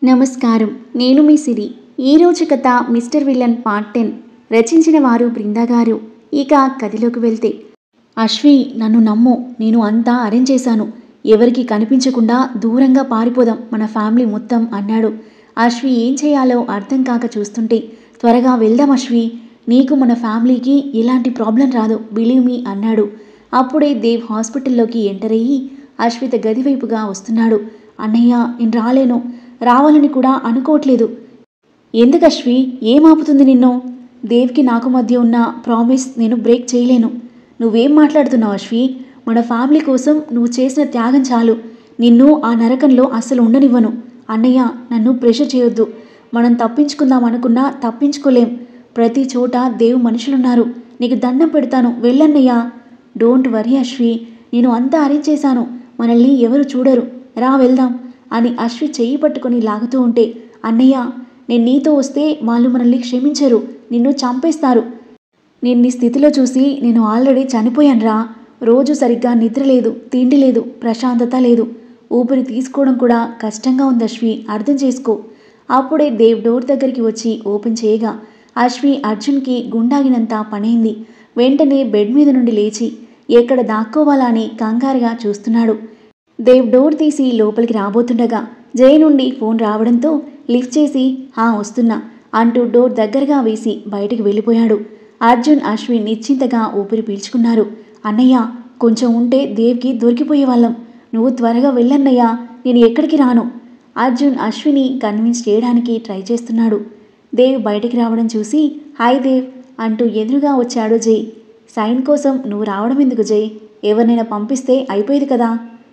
నమస్కారం. నేను మీ సిరి. ఈరోజు కథ మిస్టర్ విలన్ పార్ట్ 10. రచించిన వారు బృందా గారు. ఇక కథలోకి వెళ్తే, అశ్వి నన్ను నమ్ము, నేను అంతా అరేంజ్ చేశాను. ఎవరికి కనిపించకుండా దూరంగా పారిపోదాం మన ఫ్యామిలీ మొత్తం అన్నాడు. అశ్వి ఏం చేయాలో అర్థం కాక చూస్తుంటే, త్వరగా వెళ్దాం అశ్వి, నీకు మన ఫ్యామిలీకి ఎలాంటి ప్రాబ్లం రాదు, బిలీవ్ మీ అన్నాడు. అప్పుడే దేవ్ హాస్పిటల్లోకి ఎంటర్ అయ్యి అశ్విత గదివైపుగా వస్తున్నాడు. అన్నయ్య, నేను రాలేను, రావాలని కూడా అనుకోవట్లేదు. ఎందుకు అశ్వి, ఏమాపుతుంది నిన్ను? దేవ్కి నాకు మధ్య ఉన్న ప్రామిస్ నేను బ్రేక్ చేయలేను. నువ్వేం మాట్లాడుతున్నావు అశ్వి? మన ఫ్యామిలీ కోసం నువ్వు చేసిన త్యాగం చాలు. నిన్ను ఆ నరకంలో అస్సలు ఉండనివ్వను. అన్నయ్య, నన్ను ప్రెషర్ చేయొద్దు. మనం తప్పించుకుందాం అనుకున్నా తప్పించుకోలేం. ప్రతి చోట దేవ్ మనుషులున్నారు. నీకు దండం పెడతాను, వెళ్ళన్నయ్యా. డోంట్ వరీ అశ్వి, నేను అంతా అరేంజ్ చేశాను. మనల్ని ఎవరు చూడరు, రా వెళ్దాం అని అశ్వి చెయ్యి పట్టుకొని లాగుతూ ఉంటే, అన్నయ్య, నేను నీతో వస్తే వాళ్ళు మనల్ని క్షమించరు, నిన్ను చంపేస్తారు. నేను నీ స్థితిలో చూసి నేను ఆల్రెడీ చనిపోయానురా. రోజు సరిగ్గా నిద్ర లేదు, తిండి లేదు, ప్రశాంతత లేదు. ఊపిరి తీసుకోవడం కూడా కష్టంగా ఉంది అశ్వి, అర్థం చేసుకో. అప్పుడే దేవ్ డోర్ దగ్గరికి వచ్చి ఓపెన్ చేయగా అశ్వి అర్జున్కి గుండాగినంత పనైంది. వెంటనే బెడ్ మీద నుండి లేచి ఎక్కడ దాక్కోవాలా అని కంగారుగా చూస్తున్నాడు. దేవ్ డోర్ తీసి లోపలికి రాబోతుండగా జై నుండి ఫోన్ రావడంతో లిఫ్ట్ చేసి వస్తున్నా అంటూ డోర్ దగ్గరగా వేసి బయటికి వెళ్ళిపోయాడు. అర్జున్, అశ్వి నిశ్చింతగా ఊపిరి పీల్చుకున్నారు. అన్నయ్య, కొంచెం ఉంటే దేవ్కి దొరికిపోయేవాళ్ళం. నువ్వు త్వరగా వెళ్ళన్నయ్యా, నేను ఎక్కడికి రాను. అర్జున్ అశ్విని కన్విన్స్ చేయడానికి ట్రై చేస్తున్నాడు. దేవ్ బయటికి రావడం చూసి హాయ్ దేవ్ అంటూ ఎదురుగా వచ్చాడు జై. సైన్ కోసం నువ్వు రావడం ఎందుకు జై? ఎవరినైనా పంపిస్తే అయిపోయేది కదా.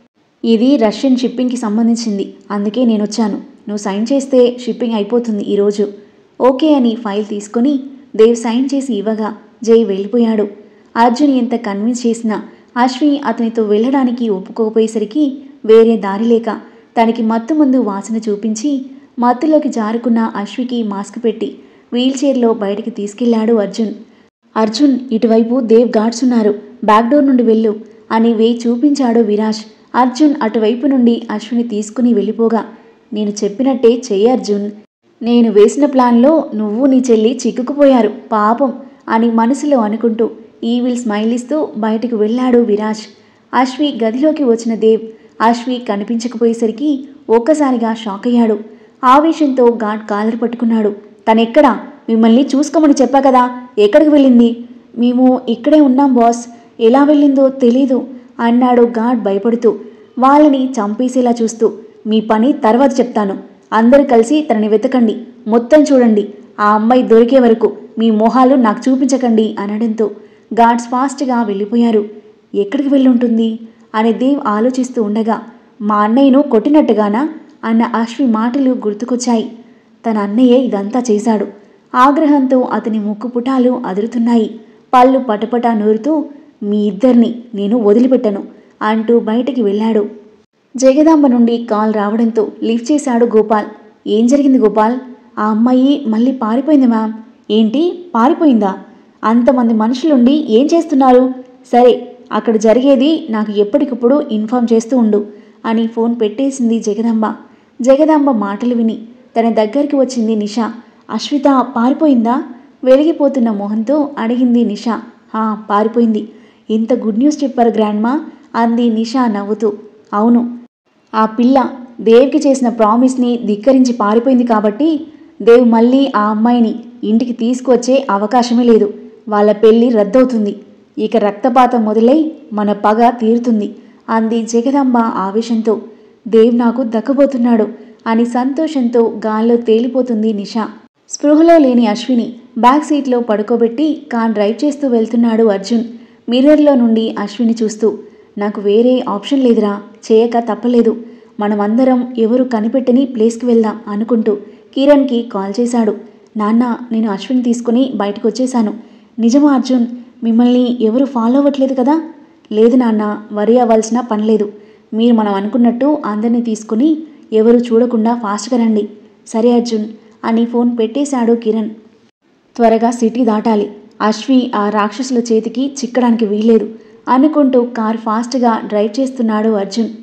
ఇది రష్యన్ షిప్పింగ్కి సంబంధించింది, అందుకే నేను వచ్చాను. నువ్వు సైన్ చేస్తే షిప్పింగ్ అయిపోతుంది ఈరోజు. ఓకే అని ఫైల్ తీసుకొని దేవ్ సైన్ చేసి ఇవ్వగా జై వెళ్ళిపోయాడు. అర్జున్ ఎంత కన్విన్స్ చేసినా అశ్వి అతనితో వెళ్ళడానికి ఒప్పుకోపోయేసరికి వేరే దారి లేక తనకి మత్తు మందు వాసన చూపించి మత్తులోకి జారుకున్న అశ్వికి మాస్క్ పెట్టి వీల్చైర్లో బయటికి తీసుకెళ్లాడు అర్జున్. అర్జున్, ఇటువైపు దేవ్ గార్డ్స్ ఉన్నారు, బ్యాక్ డోర్ నుండి వెళ్ళు అని వేయి చూపించాడు విరాజ్. అర్జున్ అటువైపు నుండి అశ్విని తీసుకుని వెళ్ళిపోగా, నేను చెప్పినట్టే చెయ్యి అర్జున్. నేను వేసిన ప్లాన్లో నువ్వు నీ చెల్లి చిక్కుకుపోయారు పాపం అని మనసులో అనుకుంటూ ఈవిల్ స్మైల్ ఇస్తూ బయటకు వెళ్ళాడు విరాజ్. అశ్వి గదిలోకి వచ్చిన దేవ్ అశ్వి కనిపించకపోయేసరికి ఒక్కసారిగా షాక్ అయ్యాడు. ఆవేశంతో గార్డ్ కాలర్ పట్టుకున్నాడు. తనెక్కడా? మిమ్మల్ని చూసుకోమని చెప్పా కదా, ఎక్కడికి వెళ్ళింది? మేము ఇక్కడే ఉన్నాం బాస్, ఎలా వెళ్ళిందో తెలీదు అన్నాడు గార్డ్ భయపడుతూ, వాళ్ళని చంపేసేలా చూస్తూ. మీ పని తర్వాత చెప్తాను. అందరూ కలిసి తనని వెతకండి, మొత్తం చూడండి. ఆ అమ్మాయి దొరికే వరకు మీ మొహాలు నాకు చూపించకండి అనడంతో గార్డ్స్ ఫాస్ట్గా వెళ్ళిపోయారు. ఎక్కడికి వెళ్ళుంటుంది అని దేవ్ ఆలోచిస్తూ ఉండగా మా అన్నయ్యను కొట్టినట్టుగానా అన్న అశ్వి మాటలు గుర్తుకొచ్చాయి. తన అన్నయ్య ఇదంతా చేశాడు. ఆగ్రహంతో అతని ముక్కు పుటాలు అదురుతున్నాయి. పళ్ళు పటపటా నూరుతూ, మీ ఇద్దరిని నేను వదిలిపెట్టను అంటూ బయటికి వెళ్ళాడు. జగదాంబ నుండి కాల్ రావడంతో లిఫ్ట్ చేశాడు గోపాల్. ఏం జరిగింది గోపాల్? ఆ అమ్మాయి మళ్ళీ పారిపోయింది మ్యామ్. ఏంటి, పారిపోయిందా? అంతమంది మనుషులుండి ఏం చేస్తున్నారు? సరే, అక్కడ జరిగేది నాకు ఎప్పటికప్పుడు ఇన్ఫార్మ్ చేస్తూ ఉండు అని ఫోన్ పెట్టేసింది జగదాంబ. జగదాంబ మాటలు విని తన దగ్గరికి వచ్చింది నిషా. అశ్విత పారిపోయిందా? వెలిగిపోతున్న మొహంతో అడిగింది నిషా. పారిపోయింది. ఎంత గుడ్ న్యూస్ చెప్పారు గ్రాండ్మా అంది నిషా నవ్వుతూ. అవును, ఆ పిల్ల దేవ్కి చేసిన ప్రామిస్ని ధిక్కరించి పారిపోయింది కాబట్టి దేవ్ మళ్ళీ ఆ అమ్మాయిని ఇంటికి తీసుకువచ్చే అవకాశమే లేదు. వాళ్ళ పెళ్ళి రద్దవుతుంది. ఇక రక్తపాతం మొదలై మన పగ తీరుతుంది అంది జగదాంబ ఆవేశంతో. దేవ్ నాకు దక్కబోతున్నాడు అని సంతోషంతో గాల్లో తేలిపోతుంది నిషా. స్పృహలో లేని అశ్విని బ్యాక్ సీట్లో పడుకోబెట్టి కార్ డ్రైవ్ చేస్తూ వెళ్తున్నాడు అర్జున్. మిర్రర్లో నుండి అశ్విని చూస్తూ, నాకు వేరే ఆప్షన్ లేదురా, చేయక తప్పలేదు. మనమందరం ఎవరు కనిపెట్టని ప్లేస్కి వెళ్దాం అనుకుంటూ కిరణ్కి కాల్ చేశాడు. నాన్న, నేను అశ్విని తీసుకుని బయటకు వచ్చేశాను. నిజమా అర్జున్? మిమ్మల్ని ఎవరు ఫాలో అవ్వట్లేదు కదా? లేదు నాన్న, వరి అవ్వాల్సిన పనిలేదు. మీరు మనం అనుకున్నట్టు అందరినీ తీసుకుని ఎవరు చూడకుండా ఫాస్ట్గా రండి. సరే అర్జున్ అని ఫోన్ పెట్టేశాడు కిరణ్. త్వరగా సిటీ దాటాలి. అశ్వి ఆ రాక్షసుల చేతికి చిక్కడానికి వీల్లేదు అనుకుంటూ కార్ ఫాస్ట్గా డ్రైవ్ చేస్తున్నాడు అర్జున్.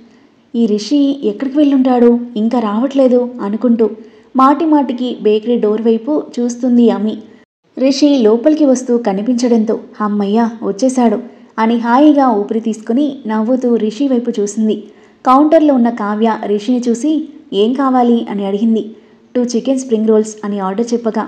ఈ రిషి ఎక్కడికి వెళ్ళుంటాడు, ఇంకా రావట్లేదు అనుకుంటూ మాటిమాటికి బేకరీ డోర్ వైపు చూస్తుంది అమి. రిషి లోపలికి వస్తూ కనిపించడంతో అమ్మయ్య వచ్చేశాడు అని హాయిగా ఊపిరి తీసుకుని నవ్వుతూ రిషి వైపు చూసింది. కౌంటర్లో ఉన్న కావ్య రిషిని చూసి ఏం కావాలి అని అడిగింది. 2 చికెన్ స్ప్రింగ్ రోల్స్ అని ఆర్డర్ చెప్పగా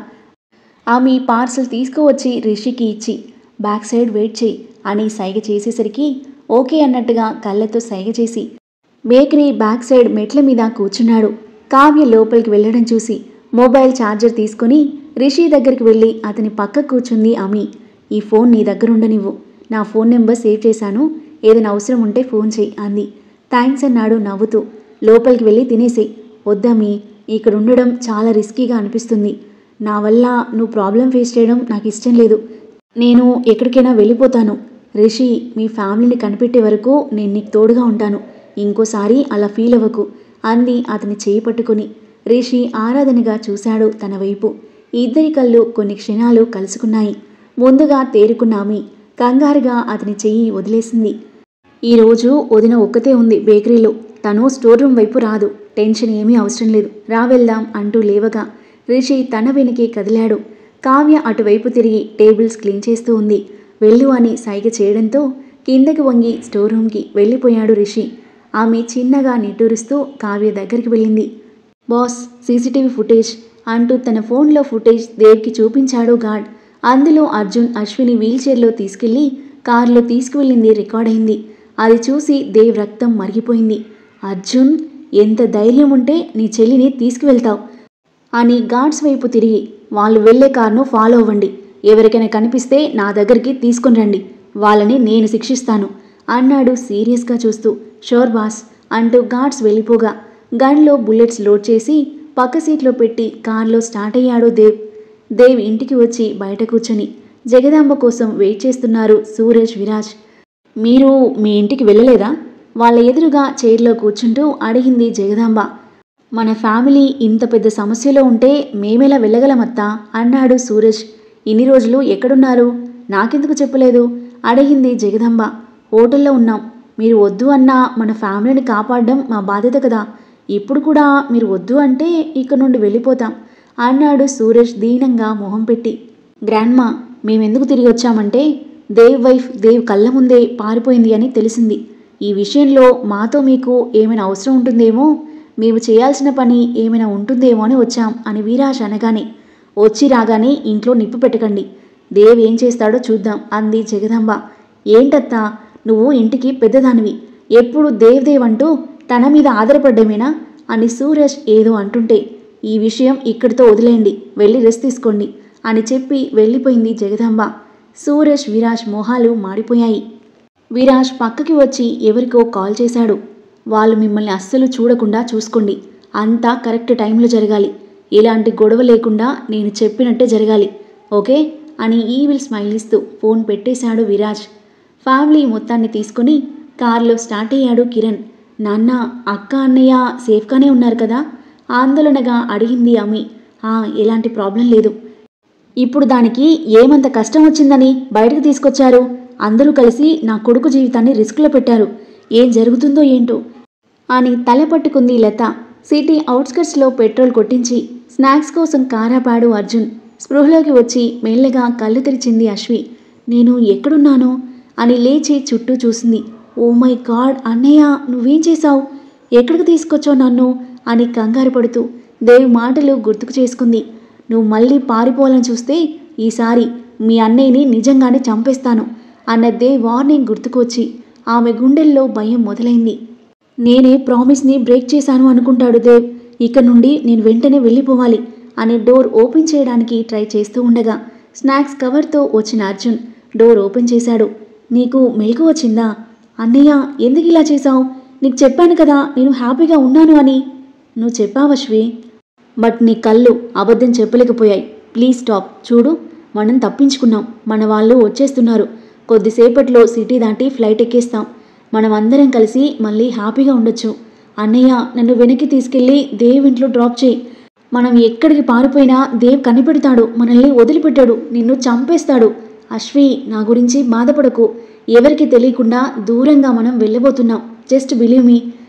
ఆమె పార్సల్ తీసుకువచ్చి రిషికి ఇచ్చి బ్యాక్ సైడ్ వెయిట్ చేయి అని సైగ చేసేసరికి ఓకే అన్నట్టుగా కళ్ళతో సైగ చేసి బేకరీ బ్యాక్ సైడ్ మెట్ల మీద కూర్చున్నాడు. కావ్య లోపలికి వెళ్ళడం చూసి మొబైల్ ఛార్జర్ తీసుకుని రిషి దగ్గరికి వెళ్ళి అతని పక్క కూర్చుంది అమి. ఈ ఫోన్ నీ దగ్గర ఉండనివ్వు, నా ఫోన్ నెంబర్ సేవ్ చేశాను, ఏదైనా అవసరం ఉంటే ఫోన్ చేయి అంది. థ్యాంక్స్ అన్నాడు నవ్వుతూ. లోపలికి వెళ్ళి తినేసేయి. వద్దమ్మీ, ఇక్కడ ఉండడం చాలా రిస్కీగా అనిపిస్తుంది. నా వల్ల నువ్వు ప్రాబ్లం ఫేస్ చేయడం నాకు ఇష్టం లేదు. నేను ఎక్కడికైనా వెళ్ళిపోతాను. రిషి, మీ ఫ్యామిలీని కనిపెట్టే వరకు నేను నీకు తోడుగా ఉంటాను. ఇంకోసారి అలా ఫీల్ అవ్వకు అంది అతని చేయి పట్టుకుని. రిషి ఆరాధనగా చూశాడు తన వైపు. ఇద్దరి కళ్ళు కొన్ని క్షణాలు కలుసుకున్నాయి. ముందుగా తేరుకున్న ఆమె కంగారుగా అతని చెయ్యి వదిలేసింది. ఈరోజు వదిన ఒక్కతే ఉంది బేకరీలో. తను స్టోర్ రూమ్ వైపు రాదు. టెన్షన్ ఏమీ అవసరం లేదు, రా వెళ్దాం అంటూ లేవగా రిషి తన వెనకే కదిలాడు. కావ్య అటువైపు తిరిగి టేబుల్స్ క్లీన్ చేస్తూ ఉంది. వెళ్ళు అని సైగ చేయడంతో కిందకి వంగి స్టోర్ రూమ్కి వెళ్ళిపోయాడు రిషి. ఆమె చిన్నగా నిట్టూరుస్తూ కావ్య దగ్గరికి వెళ్ళింది. బాస్, సీసీటీవీ ఫుటేజ్ అంటూ తన ఫోన్లో ఫుటేజ్ దేవ్కి చూపించాడు గార్డ్. అందులో అర్జున్ అశ్విని వీల్చైర్లో తీసుకెళ్లి కారులో తీసుకువెళ్ళింది రికార్డ్ అయింది. అది చూసి దేవ్ రక్తం మరిగిపోయింది. అర్జున్, ఎంత ధైర్యం ఉంటే నీ చెల్లిని తీసుకువెళ్తావు అని గార్డ్స్ వైపు తిరిగి వాళ్ళు వెళ్లే కారును ఫాలో అవ్వండి. ఎవరికైనా కనిపిస్తే నా దగ్గరికి తీసుకుని రండి. వాళ్ళని నేను శిక్షిస్తాను అన్నాడు సీరియస్గా చూస్తూ. షోర్ బాస్ అంటూ గార్డ్స్ వెళ్ళిపోగా గన్లో బుల్లెట్స్ లోడ్ చేసి పక్క సీట్లో పెట్టి కారులో స్టార్ట్ అయ్యాడు దేవ్. దేవ్ ఇంటికి వచ్చి బయట కూర్చొని జగదాంబ కోసం వెయిట్ చేస్తున్నారు సూరజ్, విరాజ్. మీరు మీ ఇంటికి వెళ్ళలేదా? వాళ్ళ ఎదురుగా చైర్లో కూర్చుంటూ అడిగింది జగదాంబ. మన ఫ్యామిలీ ఇంత పెద్ద సమస్యలో ఉంటే మేమెలా వెళ్ళగలమత్తా అన్నాడు సూరజ్. ఇన్ని రోజులు ఎక్కడున్నారు? నాకెందుకు చెప్పలేదు అడిగింది జగదాంబ. హోటల్లో ఉన్నాం. మీరు వద్దు అన్నా మన ఫ్యామిలీని కాపాడడం మా బాధ్యత కదా. ఇప్పుడు కూడా మీరు వద్దు అంటే ఇక్కడ నుండి వెళ్ళిపోతాం అన్నాడు సూరజ్ దీనంగా మొహం పెట్టి. గ్రాండ్మా, మేమెందుకు తిరిగి వచ్చామంటే దేవ్ వైఫ్ దేవ్ కళ్ళ ముందే పారిపోయింది అని తెలిసింది. ఈ విషయంలో మాతో మీకు ఏమైనా అవసరం ఉంటుందేమో, మేము చేయాల్సిన పని ఏమైనా ఉంటుందేమో అని వచ్చాం అని విరాజ్ అనగానే వచ్చి రాగానే ఇంట్లో నిప్పు పెట్టకండి. దేవ్ ఏం చేస్తాడో చూద్దాం అంది జగదాంబ. ఏంటత్తా, నువ్వు ఇంటికి పెద్దదానివి, ఎప్పుడు దేవ్ దేవ్ అంటూ తన మీద ఆధారపడ్డమేనా అని సూరజ్ ఏదో అంటుంటే ఈ విషయం ఇక్కడితో వదిలేయండి, వెళ్ళి రెస్ట్ తీసుకోండి అని చెప్పి వెళ్ళిపోయింది జగదాంబ. సూరజ్, విరాజ్ మొహాలు మాడిపోయాయి. విరాజ్ పక్కకి వచ్చి ఎవరికో కాల్ చేశాడు. వాళ్ళు మిమ్మల్ని అస్సలు చూడకుండా చూసుకోండి. అంతా కరెక్ట్ టైంలో జరగాలి. ఎలాంటి గొడవ లేకుండా నేను చెప్పినట్టే జరగాలి, ఓకే అని ఈవిల్ స్మైల్ ఇస్తూ ఫోన్ పెట్టేశాడు విరాజ్. ఫ్యామిలీ మొత్తాన్ని తీసుకుని కారులో స్టార్ట్ అయ్యాడు కిరణ్. నాన్న, అక్క, అన్నయ్య సేఫ్గానే ఉన్నారు కదా ఆందోళనగా అడిగింది అమి. ఎలాంటి ప్రాబ్లం లేదు. ఇప్పుడు దానికి ఏమంత కష్టం వచ్చిందని బయటకు తీసుకొచ్చారు? అందరూ కలిసి నా కొడుకు జీవితాన్ని రిస్క్లో పెట్టారు. ఏం జరుగుతుందో ఏంటో అని తల పట్టుకుంది లత. సిటీ అవుట్స్కట్స్లో పెట్రోల్ కొట్టించి స్నాక్స్ కోసం కారాపాడు అర్జున్. స్పృహలోకి వచ్చి మెల్లగా కళ్ళు తెరిచింది అశ్వి. నేను ఎక్కడున్నాను అని లేచి చుట్టూ చూసింది. ఓ మై గాడ్ అన్నయ్య, నువ్వేం చేశావు? ఎక్కడికి తీసుకొచ్చావు నన్ను అని కంగారు పడుతూ దేవ్ మాటలు గుర్తుకు చేసుకుంది. నువ్వు మళ్ళీ పారిపోవాలని చూస్తే ఈసారి మీ అన్నయ్యని నిజంగానే చంపేస్తాను అన్న దేవ్ వార్నింగ్ గుర్తుకు వచ్చి ఆమె గుండెల్లో భయం మొదలైంది. నేనే ప్రామిస్ని బ్రేక్ చేశాను అనుకుంటాడు దేవ్. ఇక నుండి నేను వెంటనే వెళ్ళిపోవాలి అని డోర్ ఓపెన్ చేయడానికి ట్రై చేస్తూ ఉండగా స్నాక్స్ కవర్తో వచ్చిన అర్జున్ డోర్ ఓపెన్ చేశాడు. నీకు మెలకు వచ్చిందా? అన్నయ్య, ఎందుకు ఇలా చేశావు? నీకు చెప్పాను కదా నేను హ్యాపీగా ఉన్నాను అని. నువ్వు చెప్పావశ్వి, బట్ నీ కళ్ళు అబద్ధం చెప్పలేకపోయాయి. Please stop. చూడు, మనం తప్పించుకున్నాం. మన వాళ్ళు వచ్చేస్తున్నారు. కొద్దిసేపట్లో సిటీ దాటి ఫ్లైట్ ఎక్కేస్తాం. మనం అందరం కలిసి మళ్ళీ హ్యాపీగా ఉండొచ్చు. అన్నయ్య, నన్ను వెనక్కి తీసుకెళ్ళి దేవ్ ఇంట్లో డ్రాప్ చేయి. మనం ఎక్కడికి పారిపోయినా దేవ్ కనిపెడతాడు. మనల్ని వదిలిపెట్టాడు. నిన్ను చంపేస్తాడు. అశ్వి, నా గురించి బాధపడకు. ఎవరికి తెలియకుండా దూరంగా మనం వెళ్ళబోతున్నాం. జస్ట్ బిలీవ్ మీ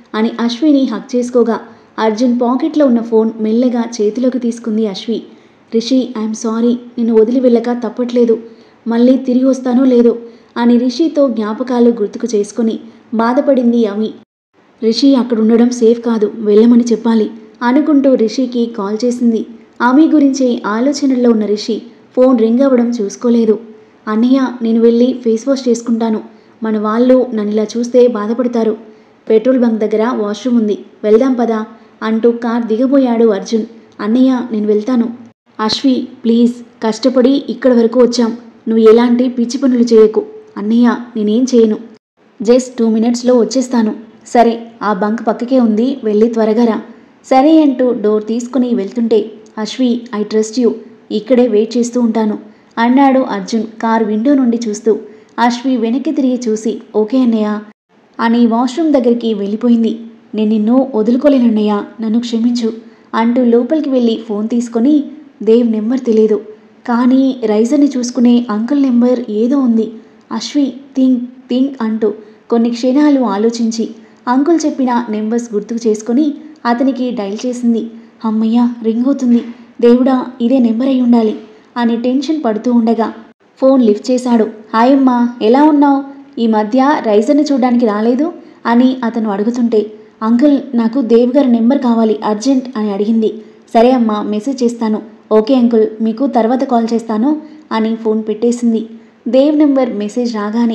అని అశ్విని హక్ చేసుకోగా అర్జున్ పాకెట్లో ఉన్న ఫోన్ మెల్లగా చేతిలోకి తీసుకుంది అశ్వి. రిషి, ఐఎమ్ సారీ, నిన్ను వదిలి వెళ్ళక తప్పట్లేదు. మళ్ళీ తిరిగి వస్తానో లేదో అని రిషితో జ్ఞాపకాలు గుర్తుకు చేసుకుని బాధపడింది అమి. రిషి అక్కడుండడం సేఫ్ కాదు, వెళ్ళమని చెప్పాలి అనుకుంటూ రిషికి కాల్ చేసింది. అమి గురించే ఆలోచనల్లో ఉన్న రిషి ఫోన్ రింగ్ అవ్వడం చూసుకోలేదు. అన్నయ్య, నేను వెళ్ళి ఫేస్ వాష్ చేసుకుంటాను. మన వాళ్ళు నన్నిలా చూస్తే బాధపడతారు. పెట్రోల్ బంక్ దగ్గర వాష్రూమ్ ఉంది, వెళ్దాం పదా అంటూ కార్ దిగబోయాడు అర్జున్. అన్నయ్య, నేను వెళ్తాను. అశ్వి ప్లీజ్, కష్టపడి ఇక్కడి వరకు వచ్చాం, నువ్వు ఎలాంటి పిచ్చి పనులు చేయకు. అన్నయ్య, నేనేం చేయను, జస్ట్ 2 మినిట్స్లో వచ్చేస్తాను. సరే, ఆ బంక్ పక్కకే ఉంది, వెళ్ళి త్వరగా రా. సరే అంటూ డోర్ తీసుకుని వెళ్తుంటే అశ్వి, ఐ ట్రస్ట్ యూ, ఇక్కడే వెయిట్ చేస్తూ ఉంటాను అన్నాడు అర్జున్ కార్ విండో నుండి చూస్తూ. అశ్వి వెనక్కి తిరిగి చూసి ఓకే అన్నయ్య అని వాష్రూమ్ దగ్గరికి వెళ్ళిపోయింది. నేను నిన్ను వదులుకోలేనన్నయ్య, నన్ను క్షమించు అంటూ లోపలికి వెళ్ళి ఫోన్ తీసుకొని దేవ్ నెంబర్ తెలియదు, కానీ రైజర్ని చూసుకునే అంకుల్ నెంబర్ ఏదో ఉంది. అశ్వి థింక్ అంటూ కొన్ని క్షణాలు ఆలోచించి అంకుల్ చెప్పిన నెంబర్స్ గుర్తుకు చేసుకొని అతనికి డైల్ చేసింది. అమ్మయ్య, రింగ్ అవుతుంది, దేవుడా ఇదే నెంబర్ అయి ఉండాలి అని టెన్షన్ పడుతూ ఉండగా ఫోన్ లిఫ్ట్ చేశాడు. హాయ్ అమ్మా, ఎలా ఉన్నావు? ఈ మధ్య రైజర్ని చూడడానికి రాలేదు అని అతను అడుగుతుంటే అంకుల్, నాకు దేవ్ గారి నెంబర్ కావాలి అర్జెంట్ అని అడిగింది. సరే అమ్మా, మెసేజ్ చేస్తాను. ఓకే అంకుల్, మీకు తర్వాత కాల్ చేస్తాను అని ఫోన్ పెట్టేసింది. దేవ్ నెంబర్ మెసేజ్ రాగానే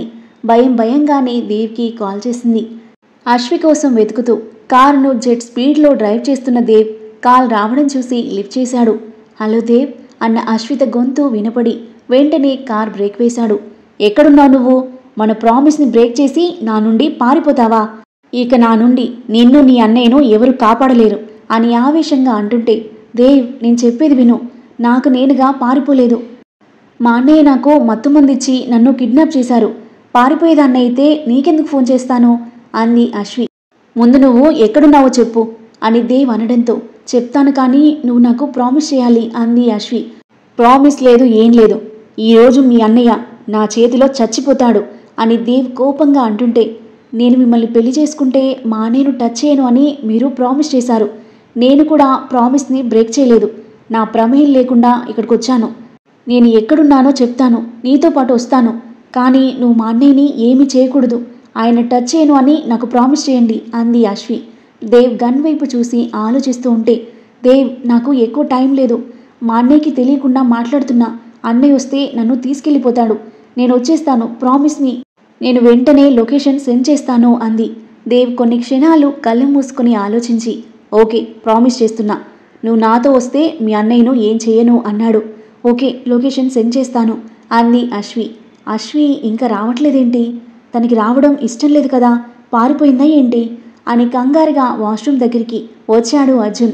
భయంగానే దేవ్కి కాల్ చేసింది. అశ్వి కోసం వెతుకుతూ కారును జెట్ స్పీడ్లో డ్రైవ్ చేస్తున్న దేవ్ కాల్ రావడం చూసి లిఫ్ట్ చేశాడు. హలో దేవ్ అన్న అశ్విత గొంతు వినపడి వెంటనే కార్ బ్రేక్ వేశాడు. ఎక్కడున్నావు నువ్వు? మన ప్రామిస్ని బ్రేక్ చేసి నా నుండి పారిపోతావా? ఇక నా నుండి నిన్ను నీ అన్నయ్యను ఎవరు కాపాడలేరు అని ఆవేశంగా అంటుంటే దేవ్, నేను చెప్పేది విను, నాకు నేనుగా పారిపోలేదు. మా అన్నయ్య నాకు మత్తుమందిచ్చి నన్ను కిడ్నాప్ చేశారు. పారిపోయేదాన్ని అయితే నీకెందుకు ఫోన్ చేస్తాను అంది అశ్వి. ముందు నువ్వు ఎక్కడున్నావో చెప్పు అని దేవ్ అనడంతో చెప్తాను, కానీ నువ్వు నాకు ప్రామిస్ చేయాలి అంది అశ్వి. ప్రామిస్ లేదు, ఏం లేదు. ఈరోజు మీ అన్నయ్య నా చేతిలో చచ్చిపోతాడు అని దేవ్ కోపంగా అంటుంటే నేను మిమ్మల్ని పెళ్లి చేసుకుంటే మా అన్నయ్యను టచ్ చేయను అని మీరు ప్రామిస్ చేశారు. నేను కూడా ప్రామిస్ని బ్రేక్ చేయలేదు. నా ప్రమేయం లేకుండా ఇక్కడికి వచ్చాను. నేను ఎక్కడున్నానో చెప్తాను, నీతో పాటు వస్తాను. కానీ నువ్వు మా అన్నయ్యని ఏమీ చేయకూడదు, ఆయన టచ్ చేయను అని నాకు ప్రామిస్ చేయండి అంది అశ్వి. దేవ్ గన్ వైపు చూసి ఆలోచిస్తూ ఉంటే దేవ్, నాకు ఎక్కువ టైం లేదు. మా అన్నయ్యకి తెలియకుండా మాట్లాడుతున్నా. అన్నయ్య వస్తే నన్ను తీసుకెళ్ళిపోతాడు. నేను వచ్చేస్తాను, ప్రామిస్ని. నేను వెంటనే లొకేషన్ సెండ్ చేస్తాను అంది. దేవ్ కొన్ని క్షణాలు కళ్ళు మూసుకొని ఆలోచించి ఓకే, ప్రామిస్ చేస్తున్నా, నువ్వు నాతో వస్తే మీ అన్నయ్యను ఏం చేయను అన్నాడు. ఓకే, లొకేషన్ సెండ్ చేస్తాను అంది అశ్వి. అశ్వి ఇంకా రావట్లేదేంటి? తనకి రావడం ఇష్టం లేదు కదా, పారిపోయిందా ఏంటి అని కంగారుగా వాష్రూమ్ దగ్గరికి వచ్చాడు అర్జున్.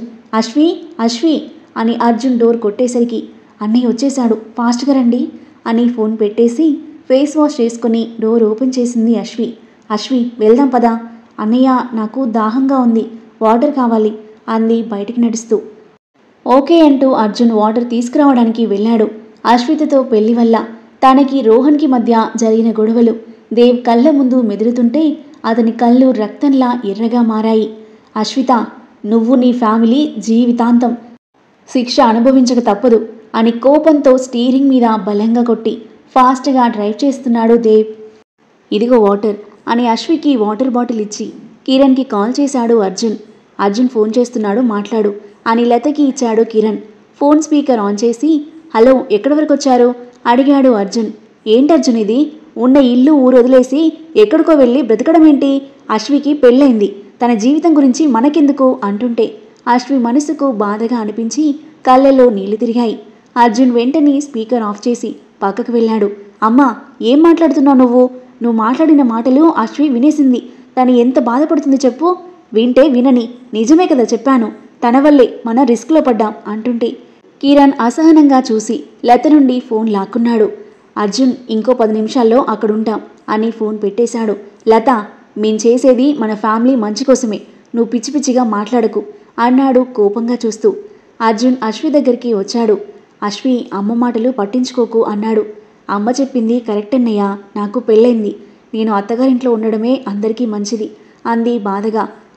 అశ్వి అని అర్జున్ డోర్ కొట్టేసరికి అన్నయ్య వచ్చేశాడు, ఫాస్ట్గా రండి అని ఫోన్ పెట్టేసి ఫేస్ వాష్ చేసుకుని డోర్ ఓపెన్ చేసింది అశ్వి వెళ్దాం పదా. అన్నయ్య, నాకు దాహంగా ఉంది, వాటర్ కావాలి అంది బయటికి నడుస్తూ. ఓకే అంటూ అర్జున్ వాటర్ తీసుకురావడానికి వెళ్ళాడు. అశ్వితతో పెళ్లి వల్ల తనకి రోహన్కి మధ్య జరిగిన గొడవలు దేవ్ కళ్ళ ముందు మెదులుతుంటే అతని కళ్ళు రక్తంలా ఎర్రగా మారాయి. అశ్విత, నువ్వు నీ ఫ్యామిలీ జీవితాంతం శిక్ష అనుభవించక తప్పదు అని కోపంతో స్టీరింగ్ మీద బలంగా కొట్టి ఫాస్ట్గా డ్రైవ్ చేస్తున్నాడు దేవ్. ఇదిగో వాటర్ అని అశ్వికి వాటర్ బాటిల్ ఇచ్చి కిరణ్కి కాల్ చేశాడు అర్జున్ ఫోన్ చేస్తున్నాడు, మాట్లాడు అని లతకి ఇచ్చాడు కిరణ్. ఫోన్ స్పీకర్ ఆన్ చేసి హలో, ఎక్కడి వరకు వచ్చారు అడిగాడు అర్జున్. ఏంటర్జున్ ఇది, ఉన్న ఇల్లు ఊరు వదిలేసి ఎక్కడికో వెళ్ళి బ్రతకడం ఏంటి? అశ్వికి పెళ్ళైంది, తన జీవితం గురించి మనకెందుకు అంటుంటే అశ్వి మనసుకు బాధగా అనిపించి కళ్ళల్లో నీళ్లు తిరిగాయి. అర్జున్ వెంటనే స్పీకర్ ఆఫ్ చేసి పక్కకు వెళ్ళాడు. అమ్మా, ఏం మాట్లాడుతున్నావు నువ్వు మాట్లాడిన మాటలు అశ్వి వినేసింది. తను ఎంత బాధపడుతుంది చెప్పు. వింటే వినని, నిజమే కదా చెప్పాను, తన వల్లే మనం రిస్క్లో పడ్డాం అంటుంటే కిరణ్ అసహనంగా చూసి లత నుండి ఫోన్ లాక్కున్నాడు. అర్జున్, ఇంకో 10 నిమిషాల్లో అక్కడుంటాం అని ఫోన్ పెట్టేశాడు. లత, మేం చేసేది మన ఫ్యామిలీ మంచి కోసమే, నువ్వు పిచ్చి పిచ్చిగా మాట్లాడకు అన్నాడు కోపంగా చూస్తూ. అర్జున్ అశ్వి దగ్గరికి వచ్చాడు. అశ్వి, అమ్మ మాటలు పట్టించుకోకు అన్నాడు. అమ్మ చెప్పింది కరెక్ట్ అన్నయ్య, నాకు పెళ్ళైంది, నేను అత్తగారింట్లో ఉండడమే అందరికీ మంచిది అంది బాధగా.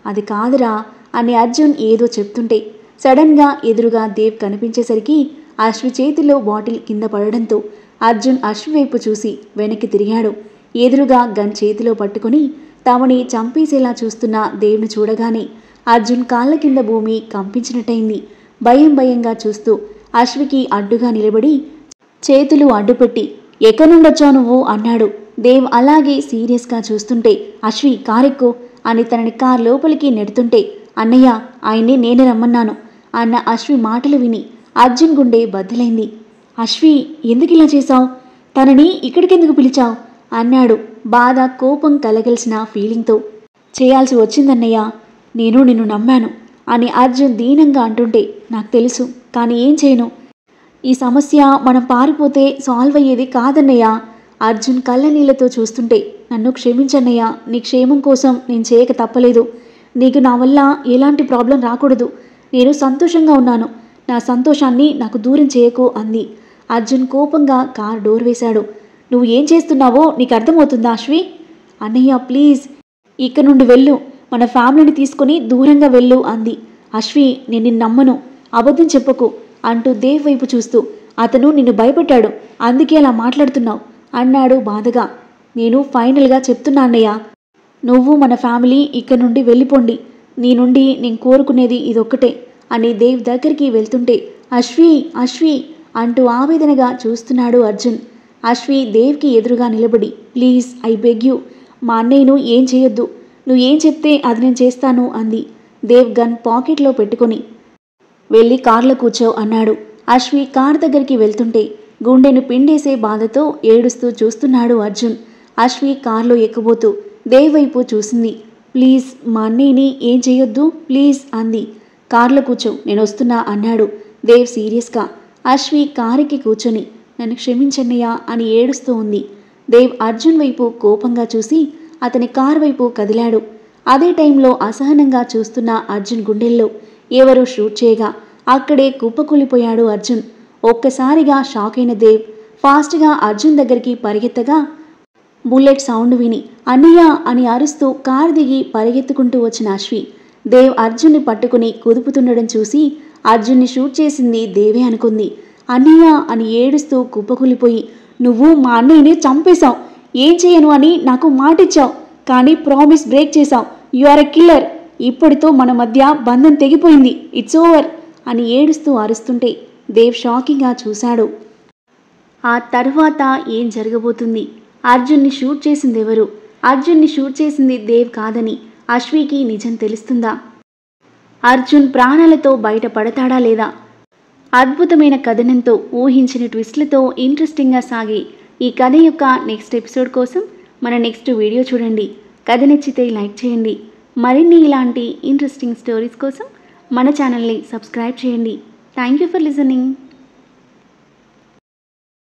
అది కాదురా అని అర్జున్ ఏదో చెప్తుంటే సడన్గా ఎదురుగా దేవ్ కనిపించేసరికి అశ్వి చేతిలో బాటిల్ కింద పడడంతో అర్జున్ అశ్వి వైపు చూసి వెనక్కి తిరిగాడు. ఎదురుగా గన్ చేతిలో పట్టుకుని తమని చంపేసేలా చూస్తున్న దేవ్ను చూడగానే అర్జున్ కాళ్ళ కింద భూమి కంపించినట్టయింది. భయంగా చూస్తూ అశ్వికి అడ్డుగా నిలబడి చేతులు అడ్డుపెట్టి ఎక్కడి నుండొచ్చావు నువ్వు అన్నాడు. దేవ్ అలాగే సీరియస్గా చూస్తుంటే అశ్వి కారెక్కు అని తనని కార్ లోపలికి నెడుతుంటే అన్నయ్య ఆయన్ని నేనే రమ్మన్నాను అన్న అశ్వి మాటలు విని అర్జున్ గుండె బద్దలైంది. అశ్వి ఎందుకిలా చేశావు? తనని ఇక్కడికెందుకు పిలిచావు అన్నాడు బాధ కోపం కలగలిసిన ఫీలింగ్తో. చేయాల్సి వచ్చిందన్నయ్య, నేను నిన్ను నమ్మాను అని అర్జున్ దీనంగా అంటుంటే నాకు తెలుసు, కానీ ఏం చేయను. ఈ సమస్య మనం పారిపోతే సాల్వ్ అయ్యేది కాదన్నయ్య. అర్జున్ కళ్ళ నీళ్లతో చూస్తుంటే నన్ను క్షమించన్నయ్య, నీ క్షేమం కోసం నేను చేయక తప్పలేదు. నీకు నా వల్ల ఎలాంటి ప్రాబ్లం రాకూడదు. నేను సంతోషంగా ఉన్నాను, నా సంతోషాన్ని నాకు దూరం చేయకు అంది. అర్జున్ కోపంగా కార్ డోర్ వేశాడు. నువ్వు ఏం చేస్తున్నావో నీకు అర్థమవుతుందా అశ్వి? అన్నయ్య ప్లీజ్ ఇక నుండి వెళ్ళు, మన ఫ్యామిలీని తీసుకుని దూరంగా వెళ్ళు అంది. అశ్వి నేను నిన్ను నమ్మను, అబద్ధం చెప్పకు అంటూ దేవ్ వైపు చూస్తూ అతను నిన్ను భయపెట్టాడు, అందుకే అలా మాట్లాడుతున్నావు అన్నాడు బాధగా. నేను ఫైనల్గా చెప్తున్నా అన్నయ్య, నువ్వు మన ఫ్యామిలీ ఇక్కడ నుండి వెళ్ళిపోండి. నీ నుండి నేను కోరుకునేది ఇదొక్కటే అని దేవ్ దగ్గరికి వెళ్తుంటే అశ్వి అశ్వి అంటూ ఆవేదనగా చూస్తున్నాడు అర్జున్. అశ్వి దేవ్కి ఎదురుగా నిలబడి ప్లీజ్ ఐ బెగ్ యూ, మా అన్నయ్యను ఏం చేయొద్దు, నువ్వు ఏం చెప్తే అది నేను చేస్తాను అంది. దేవ్ గన్ పాకెట్లో పెట్టుకొని వెళ్ళి కార్లో కూర్చో అన్నాడు. అశ్వి కార్ దగ్గరికి వెళ్తుంటే గుండెను పిండేసే బాధతో ఏడుస్తూ చూస్తున్నాడు అర్జున్. అశ్వి కార్లో ఎక్కబోతూ దేవ్ వైపు చూసింది. ప్లీజ్ మా అన్నయ్యని ఏం చేయొద్దు ప్లీజ్ అంది. కార్లో కూర్చో నేను వస్తున్నా అన్నాడు దేవ్ సీరియస్గా. అశ్వి కారుకి కూర్చొని నన్ను క్షమించన్నయ్యా అని ఏడుస్తూ ఉంది. దేవ్ అర్జున్ వైపు కోపంగా చూసి అతని కారు వైపు కదిలాడు. అదే టైంలో అసహనంగా చూస్తున్న అర్జున్ గుండెల్లో ఎవరో షూట్ చేయగా అక్కడే కుప్పకూలిపోయాడు అర్జున్. ఒక్కసారిగా షాక్ అయిన దేవ్ ఫాస్ట్గా అర్జున్ దగ్గరికి పరిగెత్తగా బుల్లెట్ సౌండ్ విని అన్నయ్య అని అరుస్తూ కారు దిగి పరిగెత్తుకుంటూ వచ్చిన అశ్వి దేవ్ అర్జున్ని పట్టుకుని కుదుపుతుండడం చూసి అర్జున్ని షూట్ చేసింది దేవే అనుకుంది. అన్నయ్య అని ఏడుస్తూ కుప్పకూలిపోయి నువ్వు మా అన్నయ్యని చంపేశావు, ఏం చేయను అని నాకు మాటిచ్చావు, కానీ ప్రామిస్ బ్రేక్ చేశావు, యు ఆర్ ఎ కిల్లర్, ఇప్పటితో మన మధ్య బంధం తెగిపోయింది, ఇట్స్ ఓవర్ అని ఏడుస్తూ అరుస్తుంటే దేవ్ షాకింగ్గా చూశాడు. ఆ తర్వాత ఏం జరగబోతుంది? అర్జున్ని షూట్ చేసింది ఎవరు? అర్జున్ని షూట్ చేసింది దేవ్ కాదని అశ్వికి నిజం తెలుస్తుందా? అర్జున్ ప్రాణాలతో బయటపడతాడా లేదా? అద్భుతమైన కథనంతో ఊహించిన ట్విస్ట్లతో ఇంట్రెస్టింగ్గా సాగే ఈ కథ యొక్క నెక్స్ట్ ఎపిసోడ్ కోసం మన నెక్స్ట్ వీడియో చూడండి. కథ నచ్చితే లైక్ చేయండి. మరిన్ని ఇలాంటి ఇంట్రెస్టింగ్ స్టోరీస్ కోసం మన ఛానల్ని సబ్స్క్రైబ్ చేయండి. Thank you for listening.